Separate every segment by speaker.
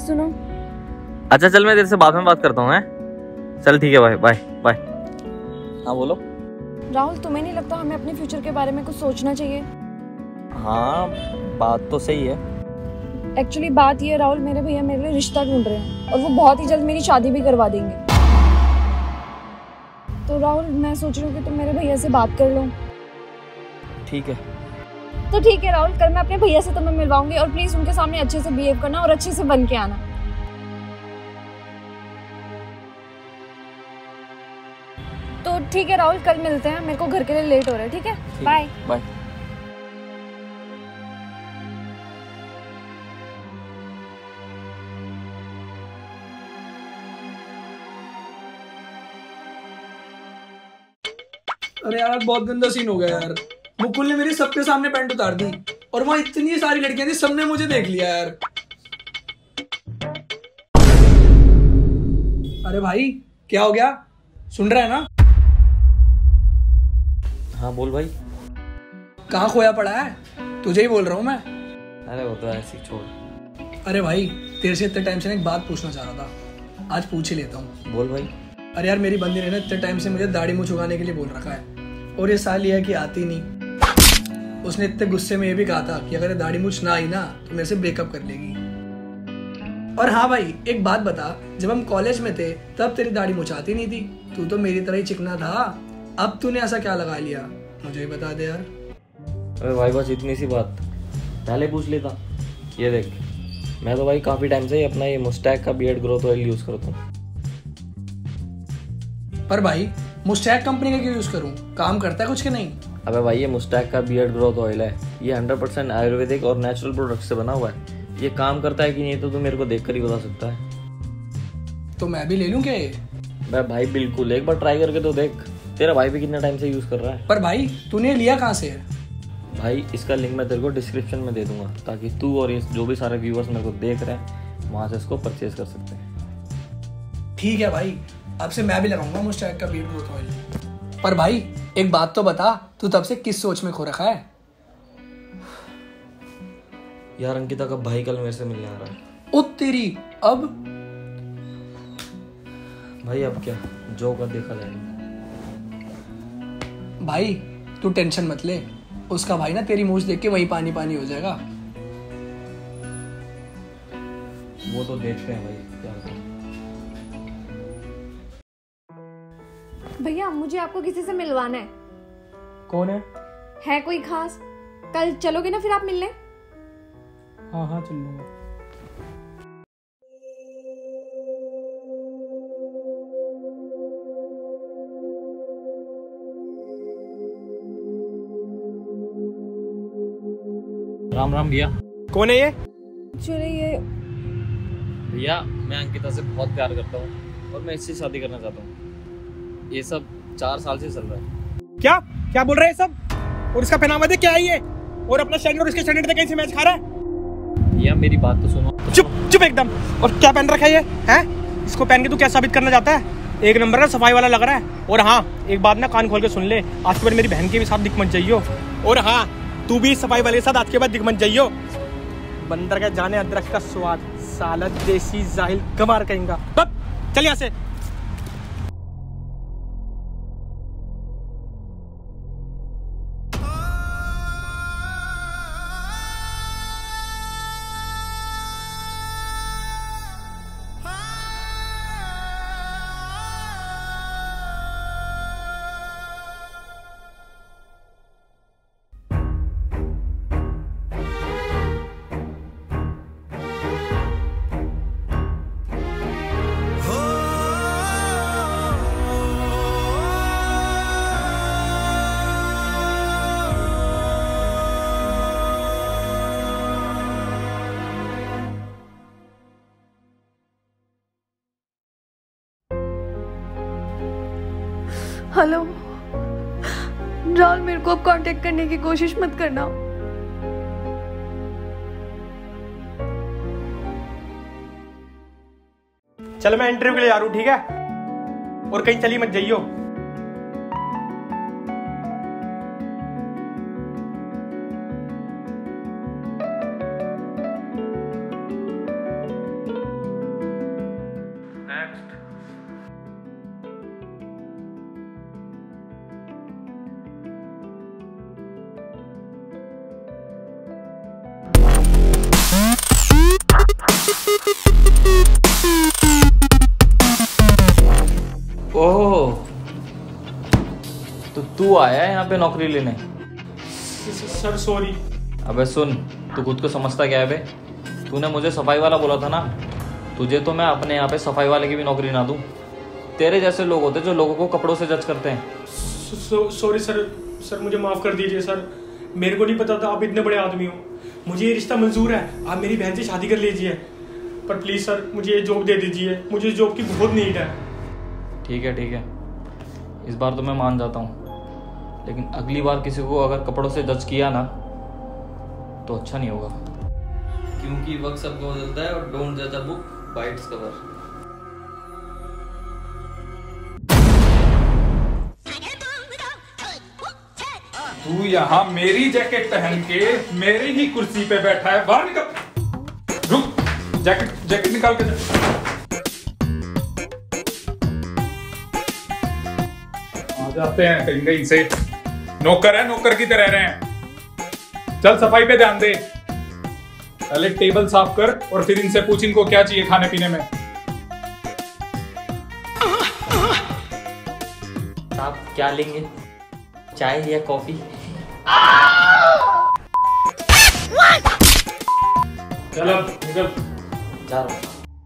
Speaker 1: सुनो।
Speaker 2: अच्छा चल, मैं तेरे से बाद में बात करता हूँ। हैं, चल ठीक है, बाय बाय बाय। हाँ बोलो।
Speaker 1: राहुल, तुम्हें नहीं लगता हमें अपने फ्यूचर के बारे में कुछ सोचना चाहिए?
Speaker 2: हाँ बात तो सही है।
Speaker 1: एक्चुअली बात ये है राहुल, मेरे भैया मेरे लिए रिश्ता ढूंढ रहे हैं और वो बहुत ही जल्द मेरी शादी भी करवा देंगे। तो राहुल, मैं सोच रही हूँ कि तुम मेरे भैया से बात कर लो।
Speaker 2: ठीक है।
Speaker 1: तो ठीक है राहुल, कल मैं अपने भैया से तुम्हें मिलवाऊंगी और प्लीज उनके सामने अच्छे से बिहेव करना और अच्छे से बन के आना। तो ठीक है राहुल, कल मिलते हैं, मेरे को घर के लिए लेट हो रहा है। ठीक है, बाय
Speaker 2: बाय।
Speaker 3: अरे यार बहुत गंदा सीन हो गया यार। मुकुल ने मेरे सबके सामने पैंट उतार दी और वहां इतनी सारी लड़कियां थी, सबने मुझे देख लिया यार। अरे भाई क्या हो गया, सुन रहा है ना?
Speaker 2: हाँ बोल भाई।
Speaker 3: कहाँ खोया पड़ा है? तुझे ही बोल रहा हूँ मैं।
Speaker 2: अरे वो तो ऐसे ही छोड़।
Speaker 3: अरे भाई तेरे से इतने टाइम से एक बात पूछना चाह रहा था, आज पूछ ही लेता हूँ।
Speaker 2: बोल भाई।
Speaker 3: अरे यार मेरी बंदी ने ना इतने टाइम से मुझे दाढ़ी मूंछ उगाने के लिए बोल रखा है और ये साल ये है कि आती नहीं। उसने इतने गुस्से में ये भी कहा था कि अगर दाढ़ी मूंछ ना आई ना तो मेरे से ब्रेकअप कर लेगी। और हाँ भाई एक बात बता, जब हम कॉलेज में थे तब तेरी दाढ़ी मूंछ आती नहीं थी, तू तो मेरी तरह ही चिकना था। अब तूने ऐसा क्या लगा लिया, मुझे ही बता दे यार।
Speaker 2: अरे भाई बस इतनी सी बात, पहले पूछ लेता। ये देख, मैं तो भाई काफी टाइम से ही अपना ये मुस्टैक का बियर्ड ग्रोथ ऑयल यूज करता हूँ।
Speaker 3: पर भाई मुस्टैक कंपनी का क्यों यूज करूं, काम करता है कुछ के नहीं?
Speaker 2: अबे भाई ये मुस्टैक का बियर्ड ग्रोथ ऑयल है, ये 100% आयुर्वेदिक और नेचुरल प्रोडक्ट से बना हुआ है। ये काम करता है कि नहीं तो तू मेरे को देखकर ही बता सकता है।
Speaker 3: तो मैं भी ले लूं क्या ये?
Speaker 2: भाई बिल्कुल, एक बार ट्राई करके तो देख। तेरा भाई भी कितना टाइम से यूज कर रहा है।
Speaker 3: पर भाई तूने लिया कहाँ से है?
Speaker 2: भाई इसका लिंक मैं तेरे को डिस्क्रिप्शन में दे दूंगा, ताकि तू और ये जो भी सारे व्यूअर्स मेरे को देख रहे हैं वहां से इसको परचेज कर सकते हैं।
Speaker 3: ठीक है भाई, अब से मैं भी लगाऊंगा मुस्टैक का बियर्ड ग्रोथ ऑयल। पर भाई एक बात तो बता, तू तब से किस सोच में खो रखा है?
Speaker 2: यार अंकिता का भाई कल मेरे से मिलने आ रहा है।
Speaker 3: ओ तेरी, अब?
Speaker 2: भाई अब क्या, जो का देखा जाएगा।
Speaker 3: भाई तू टेंशन मत ले, उसका भाई ना तेरी मूंछ देख के वही पानी पानी हो जाएगा।
Speaker 2: वो तो देखते हैं भाई क्या होता है।
Speaker 1: भैया मुझे आपको किसी से मिलवाना है।
Speaker 3: कौन है?
Speaker 1: है कोई खास? कल चलोगे ना फिर आप मिलने?
Speaker 3: हाँ हाँ चल लूंगा।
Speaker 2: राम राम भैया।
Speaker 3: कौन है ये?
Speaker 1: चलिए ये
Speaker 2: भैया मैं अंकिता से बहुत प्यार करता हूँ और मैं इससे शादी करना चाहता हूँ। ये सब 4 साल से चल रहा है।
Speaker 3: क्या क्या बोल रहे हैं सब? और इसका पहनावा देख क्या है ये? और अपना स्टैंडर्ड और इसके स्टैंडर्ड देख कैसे मैच खा रहा है?
Speaker 2: भैया मेरी बात तो सुनो।
Speaker 3: चुप चुप एकदम। और क्या पहन रखा है ये? हैं? इसको पहन के तू क्या साबित करना चाहता है? एक नंबर का सफाई वाला लग रहा है। और हाँ एक बात ना कान खोल के सुन ले, आज के बाद मेरी बहन के भी साथ दिख मत जाइयो। और हाँ तू भी सफाई वाले के साथ आज के बाद दिख मत जाइयो। बंदर का जाने अदरक का स्वाद, साला देसी जाहिल गमार कहेंगा। चल यहाँ से।
Speaker 1: हेलो राहुल, मेरे को अब कांटेक्ट करने की कोशिश मत करना।
Speaker 3: चल मैं इंटरव्यू के लिए जा रहा हूँ, ठीक है? और कहीं चली मत जाइयो।
Speaker 2: ओह, तो तू आया है यहाँ पे नौकरी लेने?
Speaker 4: Sir sorry.
Speaker 2: अबे सुन, तू खुद को समझता क्या है बे? तूने मुझे सफाई वाला बोला था ना, तुझे तो मैं अपने यहाँ पे सफाई वाले की भी नौकरी ना दूँ। तेरे जैसे लोग होते जो लोगों को कपड़ों से जज करते हैं।
Speaker 4: सॉरी सर मुझे माफ कर दीजिए सर, मेरे को नहीं पता था आप इतने बड़े आदमी हो। मुझे ये रिश्ता मंजूर है, आप मेरी बहन से शादी कर लीजिए, पर प्लीज सर मुझे ये जॉब दे दीजिए, मुझे जॉब की बहुत नीड है।
Speaker 2: ठीक है, इस बार तो मैं मान जाता हूँ, लेकिन अगली बार किसी को अगर कपड़ों से जज किया ना तो अच्छा नहीं होगा, क्योंकि वक्त सबको बदलता है और डोंट जज a book by its cover.
Speaker 5: तू यहाँ मेरी जैकेट पहन के मेरी ही कुर्सी पे बैठा है, बाहर निकल। रुक, जैकेट निकाल के आ जाते हैं कहीं से। नौकर है, नौकर की तरह रहे हैं। चल सफाई पे ध्यान दे, पहले टेबल साफ कर और फिर इनसे पूछ इनको क्या चाहिए खाने पीने में।
Speaker 2: आप क्या लेंगे, चाय या कॉफी?
Speaker 4: चल अब निकल।
Speaker 2: जा रहा हूँ।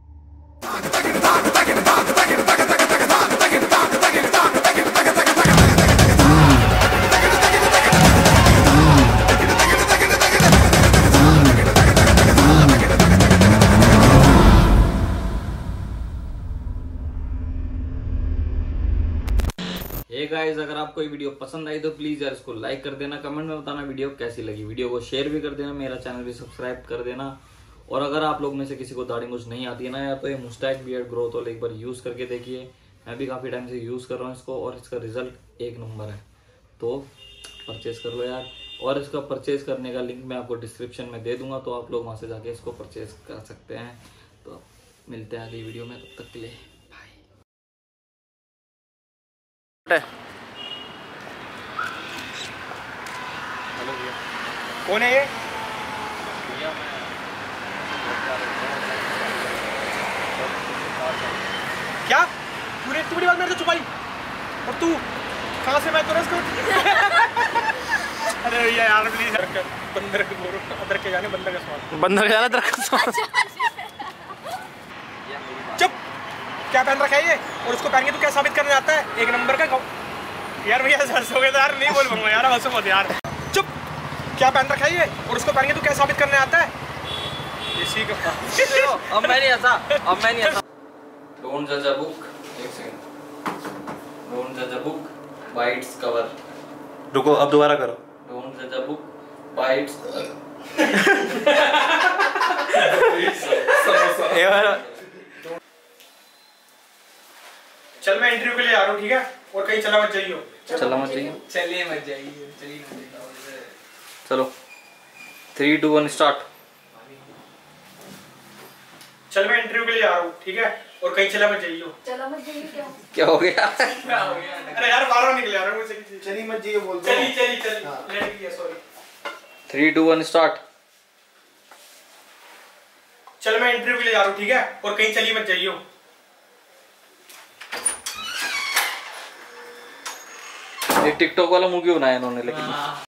Speaker 2: गाइस, अगर आपको ये वीडियो पसंद आई तो प्लीज यार इसको लाइक कर देना, कमेंट में बताना वीडियो कैसी लगी, वीडियो को शेयर भी कर देना, मेरा चैनल भी सब्सक्राइब कर देना। और अगर आप लोग में से किसी को दाढ़ी मूंछ नहीं आती है ना यार, तो ये मूचस्टैक बियर्ड ग्रोथ ऑयल एक बार यूज करके देखिए। मैं भी काफी टाइम से यूज कर रहा हूँ इसको और इसका रिजल्ट एक नंबर है, तो परचेज कर लो यार। और इसका परचेज करने का लिंक मैं आपको डिस्क्रिप्शन में दे दूंगा, तो आप लोग वहां से जाके इसको परचेज कर सकते हैं। तो मिलते हैं अगली वीडियो में, तब तक के लिए बाय।
Speaker 4: कौन है ये? क्या तूने इतनी बड़ी बात मेरे से छुपाई? और तू कहाँ से मैं तो अरे भैया यार प्लीज, बंदर के बोरो अदरक के जाने बंदर का स्वाद, बंदर के जाने अदरक का स्वाद। चुप, क्या पहन रखा है ये? और उसको पहन के तू क्या साबित करने आता है? एक नंबर का यार भैया हंसोगे तो यार नहीं बोल पाऊंगा यार, हंसो मत यार। चुप, क्या पहन रखा है ये? और उसको पहन के तू क्या साबित करने आता है? इसी का
Speaker 2: अब मैं नहीं हंसा। डोंट जज अ बुक, एक सेकंड। डोंट जज a book by its cover.
Speaker 4: रुको, अब दोबारा करो।
Speaker 2: डोंट जज अ बुक बाय इट्स
Speaker 4: चल मैं इंटरव्यू के लिए आ रहा हूँ, ठीक है? और कहीं चला मत जाइयो।
Speaker 2: चला मत जाइए,
Speaker 3: चलिए मत जाइए, चलिए
Speaker 2: चलो 3, 2, 1 स्टार्ट।
Speaker 4: चल मैं इंटरव्यू के लिए आ रहा हूँ, ठीक है? और कहीं चला मत जाइयो।
Speaker 1: चला मत जाइए
Speaker 2: क्या हो गया?
Speaker 4: अरे यार बाहर निकले आ रहा हूँ, चली मत जाइए बोल दो। चली लेट गया, सॉरी।
Speaker 2: 3, 2, 1 स्टार्ट।
Speaker 4: चल मैं इंटरव्यू के लिए जा रहा हूँ, ठीक है? और कहीं चली मत जाइयो।
Speaker 2: ये टिकटॉक वाला मुंह क्यों बनाया इन्होंने लेकिन?